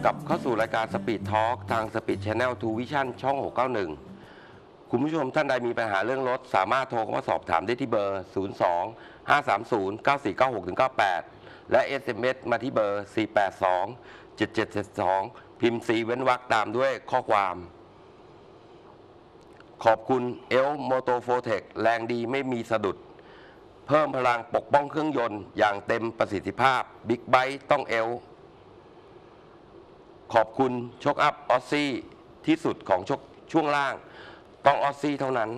กลับเข้าสู่รายการ Speed Talk ทาง Speed Channel 2 Vision ช่อง 691 คุณผู้ชมท่านใดมีปัญหาเรื่องรถสามารถโทรเข้ามาสอบถามได้ที่เบอร์ 02 530 9496 98 และ SMS มาที่เบอร์ 482 7772 พิมพ์ C เว้นวรรคตามด้วยข้อความ ขอบคุณเอลโมโตโฟเทคแรงดีไม่มีสะดุด เพิ่มพลังปกป้องเครื่องยนต์อย่างเต็มประสิทธิภาพบิ๊กไบค์ต้องเอลขอบคุณช็อคอัพออสซี่ที่สุดของช่วงล่างต้องออสซี่เท่านั้น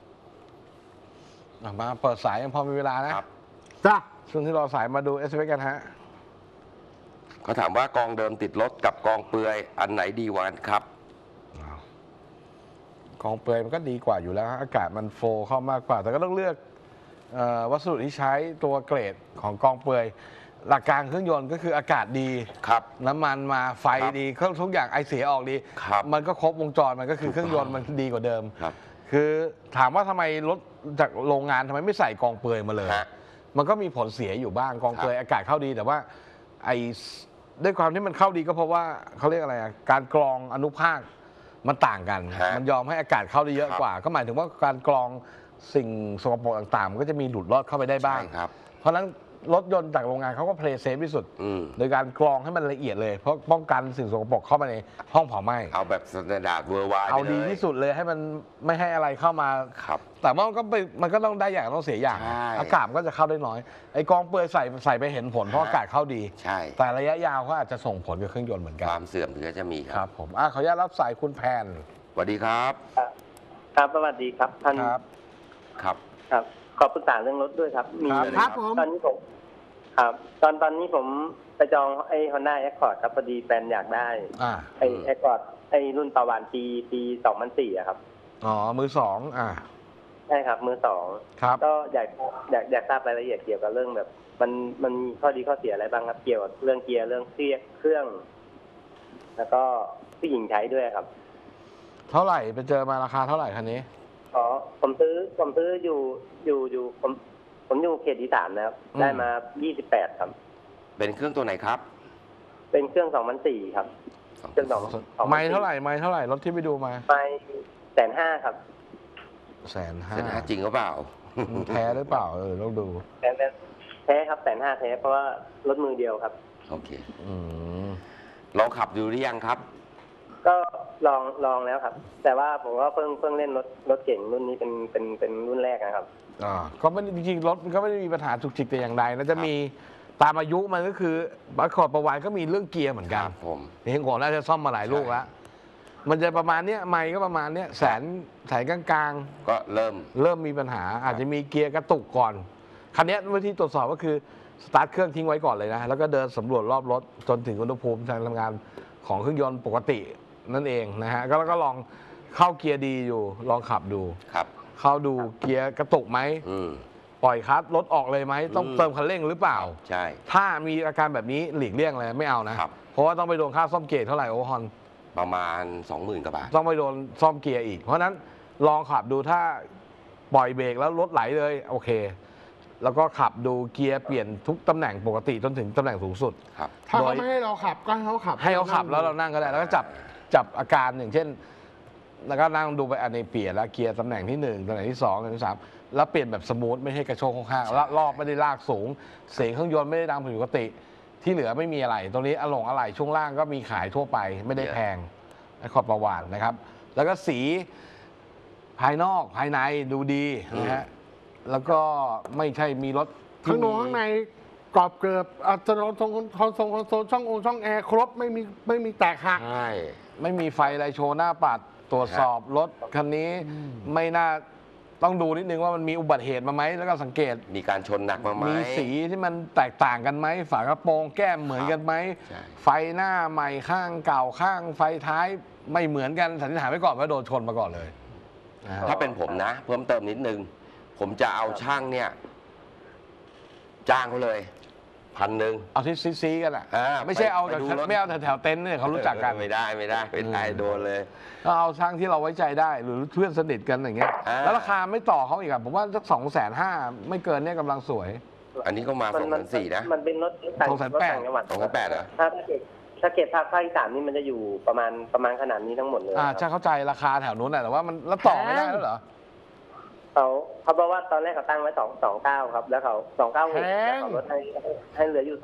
มาเปิดสายยังพอมีเวลานะครับจ้ะช่วงที่รอสายมาดู s อ s กันฮะเขาถามว่ากองเดิมติดรถกับกองเปลือยอันไหนดีกว่ากันครับกองเปลือยมันก็ดีกว่าอยู่แล้วฮะอากาศมันโฟลเข้ามากกว่า แต่ก็ต้องเลือกวัสดุที่ใช้ตัวเกรดของกองเปลือยหลักการเครื่องยนต์ก็คืออากาศดีครับน้ำมันมาไฟครับดีเครื่องทุกอย่างไอเสียออกดีครับมันก็ครบวงจรมันก็คือถูกต้องเครื่องยนต์มันดีกว่าเดิมครับคือถามว่าทำไมรถจากโรงงานทำไมไม่ใส่กองเปลือยมาเลยฮะมันก็มีผลเสียอยู่บ้างกองเปลือยครับอากาศเข้าดีแต่ว่าไอด้วยความที่มันเข้าดีก็เพราะว่าเขาเรียกอะไรอะการกรองอนุภาคมันต่างกันฮะมันยอมให้อากาศเข้าได้เยอะครับกว่า ก็หมายถึงว่าการกรองสิ่งสกปรกต่างๆมันก็จะมีหลุดรอดเข้าไปได้บ้างใช่ครับเพราะฉะนั้นรถยนต์จากโรงงานเขาก็เพลย์เซฟที่สุดอืมโดยการกรองให้มันละเอียดเลย เพราะป้องกันสิ่งสกปรกเข้ามาในห้องเผาไหม้เอาแบบสแตนดาร์ดเวอร์ไวด์เอาดีที่สุดเลยให้มันไม่ให้อะไรเข้ามาครับแต่ว่ามันก็ต้องได้อย่างต้องเสียอย่างใช่อากาศมันก็จะเข้าได้น้อยไอ้กองเปลือยใส่ไปเห็นผลเพราะอากาศเข้าดีใช่แต่ระยะยาวก็อาจจะส่งผลกับเครื่องยนต์เหมือนกัคน วามเสื่อมถึงจะมีคครัรับ บผมขออนุญาตรับสายคุณแพนสวัสดีครับครับสวัสดีครับท่านครับครับครับขอปรึกษาเรื่องรถด้วยครับมีครับผมตอนนี้ผมครับตอนนี้ผมไปจองไอ้ Honda Accord ครับพอดีแฟนอยากได้อ่าไอ้ Accord ไอ้รุ่นประวานปี2004อะครับอ๋อมือสองใช่ครับมือสองครับก็อยากทราบรายละเอียดเกี่ยวกับเรื่องแบบ มันมีข้อดีข้อเสียอะไรบ้างครับ เกี่ยวกับเรื่องเกียร์เรื่องเครื่อง แล้วก็ผู้หญิงใช้ด้วยครับเท่าไหร่ไปเจอมาราคาเท่าไหร่คันนี้อ๋อผมซื้ออยู่ผมอยู่เขตที่3นะครับ ได้มา28ครับเป็นเครื่องตัวไหนครับเป็นเครื่อง2004ครับเครื่อง2004 ไม่เท่าไหร่รถที่ไปดูมาไม่150,000ครับ 150,000 เส้นหาจริงหรือเปล่าแท้หรือเปล่าต้องดูแท้ครับ150,000แท้เพราะว่ารถมือเดียวครับโอเคอืมลองขับดูหรือยังครับก็ลองแล้วครับ แต่ว่าผมก็เพิ่งเล่นรถเก่งรุ่นนี้เป็นรุ่นแรกนะครับก็ไม่จริงๆรถมันก็ไม่ได้มีปัญหาจุกจิกแต่อย่างใดนะจะมีตามอายุมันก็คือบัคคอร์ดประวัติก็มีเรื่องเกียร์เหมือนกันครับผมเห็นของน่าจะซ่อมมาหลายลูกแล้วมันจะประมาณเนี้ยไมค์ก็ประมาณเนี้ยแสนกลางก็เริ่มๆมีปัญหาอาจจะมีเกียร์กระตุกก่อนคันนี้วิธีตรวจสอบก็คือสตาร์ทเครื่องทิ้งไว้ก่อนเลยนะแล้วก็เดินสำรวจรอบรถจนถึงอุณหภูมิการทำงานของเครื่องยนต์ปกตินั่นเองนะฮะแล้วก็ลองเข้าเกียร์ดีอยู่ลองขับดูครับเข้าดูเกียร์กระตุกไหมอืมปล่อยคลัตช์รถออกเลยไหมต้องเติมคันเร่งหรือเปล่าใช่ถ้ามีอาการแบบนี้หลีกเลี่ยงเลยไม่เอานะครับ เพราะว่าต้องไปโดนค่าซ่อมเกียร์เท่าไหร่โอเวอร์ฮอลประมาณ 20,000 กว่าบาทต้องไปโดนซ่อมเกียร์อีก เพราะฉะนั้นลองขับดูถ้าปล่อยเบรกแล้วรถไหลเลยโอเค แล้วก็ขับดูเกียร์เปลี่ยนทุกตำแหน่งปกติจนถึงตำแหน่งสูงสุดครับถ้าเขาไม่ให้เราขับก็ให้เขาขับให้เขาขับแล้วเรานั่งก็ได้แล้วก็จับอาการอย่างเช่น แล้วก็นั่งดูไปอันนี้เปลี่ยนแล้วเกียร์ตำแหน่งที่1ตำแหน่งที่2ตำแหน่งที่3แล้วเปลี่ยนแบบสมูทไม่ให้กระโชกข้างๆแล้วรอบไม่ได้ลากสูง เสียงเครื่องยนต์ไม่ได้ดังผิดปกติ ที่เหลือไม่มีอะไร ตรงนี้อะไหล่ช่วงล่างก็มีขายทั่วไปไม่ได้แพงไอ้ขอบประวานนะครับ แล้วก็สีภายนอกภายในดูดีนะฮะแล้วก็ไม่ใช่มีรถที่ข้างนอกข้างในกรอบเกลือบอัตโนมัติคอนโซลช่องแอร์ครบไม่มีแตกหักใช่ไม่มีไฟอะไรโชว์หน้าปัดตรวจสอบรถคันนี้ไม่น่าต้องดูนิดนึงว่ามันมีอุบัติเหตุมาไหมแล้วก็สังเกตมีการชนหนักมาไหมมีสีที่มันแตกต่างกันไหมฝากระโปรงแก้มเหมือนกันไหมใช่ไฟหน้าใหม่ข้างเก่าข้างไฟท้ายไม่เหมือนกันสันนิษฐานไว้ก่อนว่าโดนชนมาก่อนเลยนะครับถ้าเป็นผมนะ เพิ่มเติมนิดนึง ผมจะเอาช่างเนี่ย จ้างเขาเลย 1,000 เอาที่ซีกันอ่ะอ่าไม่ใช่เอาไปแต่ดูรถไม่เอาแถวๆเต็นท์เนี่ยเขารู้จักกันไม่ได้โดนเลยก็เอาช่างที่เราไว้ใจได้หรือเพื่อนสนิทกันอย่างเงี้ยอ่าแล้วราคาไม่ต่อเขาอีกอะผมว่าสัก250,000ไม่เกินเนี่ยกำลังสวยอันนี้ก็มา2,400นะมันเป็นรถต่าง 2,800 จังหวัด 2,800เหรอถ้าถ้าเก็บภาคอีสานนี่มันจะอยู่ประมาณขนาดนี้ทั้งหมดเลยคใช่รับเข้าใจราคาแถวนู้นแต่ว่ามันแล้วต่อไม่ได้แล้วเหรอเขาบอกว่าตอนแรกเขาตั้งไว้229ครับ แล้วเขา296แล้วเขาลดให้เหลืออยู่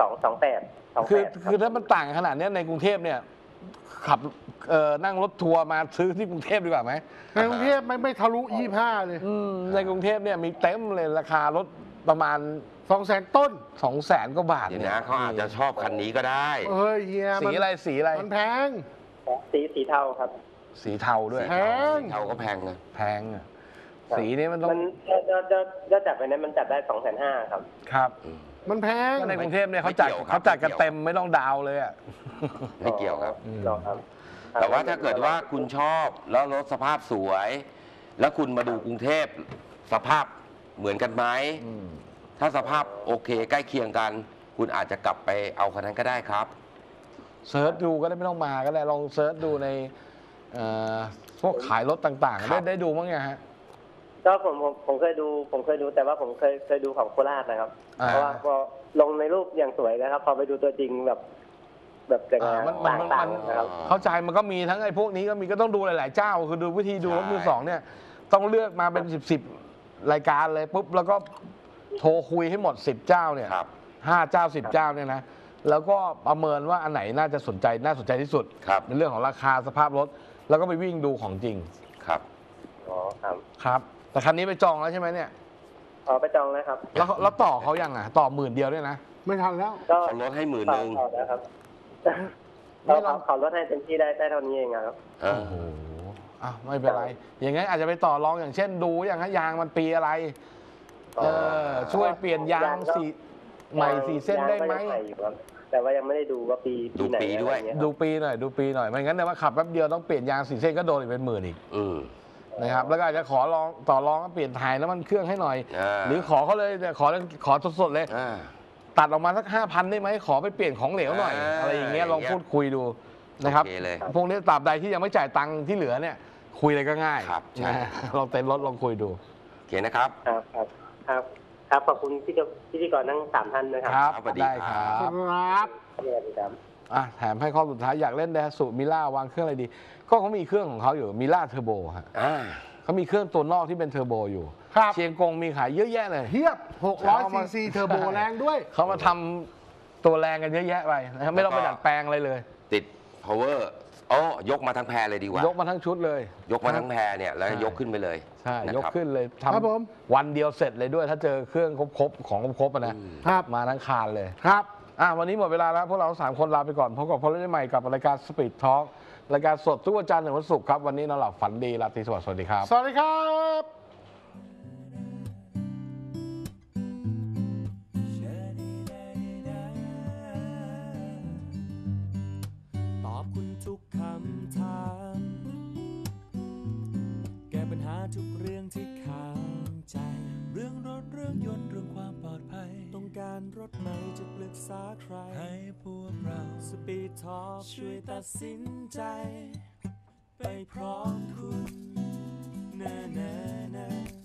228 คือถ้ามันต่างขนาดเนี้ยในกรุงเทพเนี่ยขับนั่งรถทัวร์มาซื้อที่กรุงเทพดีกว่าไหมในกรุงเทพไม่ทะลุ 25 เลยในกรุงเทพเนี่ยมีเต็มเลยราคารถประมาณ 200,000 ต้น 200,000 กว่าบาทเดี๋ยวเนี่ยนะเขาอาจจะชอบคันนี้ก็ได้เฮ้ยเฮียสีอะไรสีอะไรมันแพงสีเทาครับสีเทาด้วยแพงสีเทาก็แพงนะแพงอะสีนี้มันต้องมันจะจัดไปนั้นมันจัดได้250,000ครับครับมันแพงก็ในกรุงเทพเนี่ยไม่เขาจัดกันเต็มไม่ต้องดาวเลยอ่ะไม่เกี่ยวครับหรอครับแต่ว่าถ้าเกิดว่าคุณชอบแล้วรถสภาพสวย แล้วคุณมาดูกรุงเทพสภาพเหมือนกันไหม ถ้าสภาพโอเคใกล้เคียงกัน คุณอาจจะกลับไปเอาคันนั้นก็ได้ครับเซิร์ชดูก็ได้ไม่ต้องมาก็ได้ลองเซิร์ชดูในพวกขายรถต่างครับๆได้ดูมั้งไงฮะก็ผมเคยดูแต่ว่าผมเคยดูของโคราชนะครับอ่าเพราะว่าพอลงในรูปอย่างสวยนะครับ พอไปดูตัวจริงแบบยังไงมันต่างๆนะครับเข้าใจมันก็มีทั้งไอ้พวกนี้ก็ต้องดูหลาย ๆ เจ้า คือดูวิธีดูรถมือสองเนี่ยต้องเลือกมาเป็นสิบรายการเลยปุ๊บแล้วก็โทรคุยให้หมด10 เจ้าเนี่ยครับ 5 เจ้า 10 เจ้าเนี่ยนะแล้วก็ประเมินว่าอันไหนน่าสนใจที่สุดครับในเรื่องของราคาสภาพรถแล้วก็ไปวิ่งดูของจริงครับอ๋อครับครับ แต่คันนี้ไปจองแล้วใช่ไหมเนี่ยไปจองนะครับแล้วต่อเขายังอ่ะต่อ10,000 เดียวด้วยนะไม่ทันแล้วก็เขาลดให้10,000 ต่อแล้วครับไม่ลองเขาลดให้เต็มที่ได้เท่านี้เองครับเออโอ้โหอ้าวไม่เป็นไร อย่างงั้นอาจจะไปต่อรองอย่างเช่นดูอย่างฮะยางมันปีอะไร ช่วยเปลี่ยนยางสีใหม่สีเส้นได้ไหมยางก็ยังใอยู่ครับแต่ว่ายังไม่ได้ดูว่าปีไหนดูปีด้วยอะไรเงี้ดูปีหน่อยไม่งั้นเนี่ยว่าขับแป๊บเดียวต้องเปลี่ยนยางสีเส้นก็โดนอีกเป็น10,000อีกอืมนะครับแล้วก็อาจจะขอลองต่อรองก็เปลี่ยนถ่ายน้ำมันเครื่องให้หน่อย หรือขอเขาเลยเนี่ยขอสดๆเลยอ่าตัดออกมาสัก 5,000 ได้ไหมขอไปเปลี่ยนของเหลวหน่อย อะไรอย่างเงี้ยลองพูดคุยดูนะครับโอเคเลยพวกนี้ตราบใดที่ยังไม่จ่ายตังค์ที่เหลือเนี่ยคุยอะไรก็ง่ายครับใช่นะลองเต็นรถลองคุยดูโอเคนะครับครับขอบคุณพิธีกรทั้ง3 ท่านนะคครัรับสวัสดีได้คครัรับครับสวัสดีครับแถมให้ข้อสุดท้ายอยากเล่นแดสุมิล่าวางเครื่องอะไรดี ก็เขามีเครื่องของเขาอยู่มิล่าเทอร์โบฮะอ่าเขามีเครื่องตัวนอกที่เป็นเทอร์โบอยู่ครับเชียงกงมีขายเยอะแยะเลยเทียบ 600 ซีซีเทอร์โบแรงด้วยเขามาทำตัวแรงกันเยอะแยะไปนะครับไม่ต้องไปดัดแปลงอะไรเลยติด power โอ้ยกมาทั้งแพรเลยดีกว่ายกมาทั้งชุดเลยยกมาทั้งแพรเนี่ยแล้วยกขึ้นไปเลยใช่นะยกครับขึ้นเลยครับผมวันเดียวเสร็จเลยด้วย ถ้าเจอเครื่องครบๆของครบๆอะนะครับ มาทั้งคานเลยครับวันนี้หมดเวลาแล้วพวกเรา3 คนลาไปก่อนพบกับพลได้ใหม่กับรายการสปีดทอล์กรายการสดทุกวันจันทร์ถึงวันศุกร์ครับวันนี้นอนหลับฝันดีราตรีสวัสดีครับสวัสดีครับตอบคุณทุกคำถาม แก้ปัญหาทุกเรื่องที่ข้างใจ เรื่องรถเรื่องยนต์เรื่องความปลอดภัย ต้องการรถไหนจะปรึกษาใคร ให้พวกเราสปีดทอล์กช่วยตัดสินใจ ไปพร้อมคุณแน่